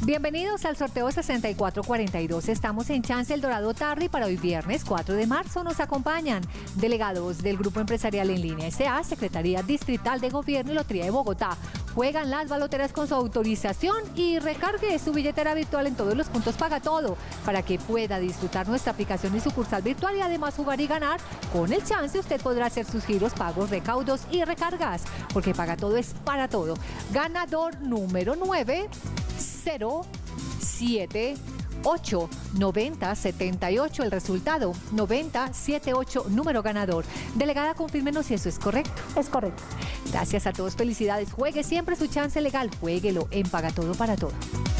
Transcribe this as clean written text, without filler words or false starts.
Bienvenidos al sorteo 6442. Estamos en Chance El Dorado Tarry para hoy viernes 4 de marzo. Nos acompañan delegados del Grupo Empresarial en Línea S.A., Secretaría Distrital de Gobierno y Lotería de Bogotá. Juegan las baloteras con su autorización y recargue su billetera virtual en todos los puntos Paga Todo para que pueda disfrutar nuestra aplicación y sucursal virtual y además jugar y ganar. Con el Chance usted podrá hacer sus giros, pagos, recaudos y recargas, porque Paga Todo es para todo. Ganador número 907 9078, el resultado 9078, número ganador. Delegada, confírmenos si eso es correcto. Es correcto. Gracias a todos, felicidades. Juegue siempre su chance legal, juéguelo en Paga Todo para Todo.